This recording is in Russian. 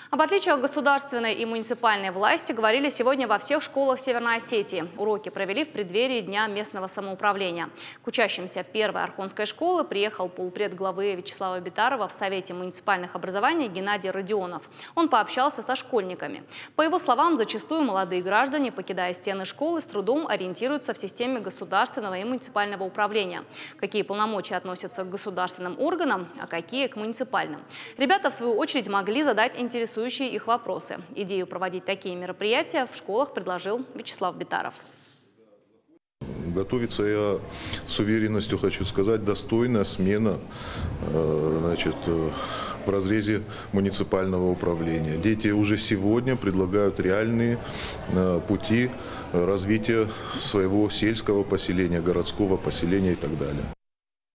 Об отличиях государственной и муниципальной власти говорили сегодня во всех школах Северной Осетии. Уроки провели в преддверии Дня местного самоуправления. К учащимся первой Орхонской школы приехал полпред главы Вячеслава Битарова в Совете муниципальных образований Геннадий Родионов. Он пообщался со школьниками. По его словам, зачастую молодые граждане, покидая стены школы, с трудом ориентируются в системе государственного и муниципального управления. Какие полномочия относятся к государственным органам, а какие к муниципальным. Ребята, в свою очередь, могли задать интересующие их вопросы. Идею проводить такие мероприятия в школах предложил Вячеслав Битаров. Готовится, я с уверенностью хочу сказать, достойная смена в разрезе муниципального управления. Дети уже сегодня предлагают реальные пути развития своего сельского поселения, городского поселения и так далее.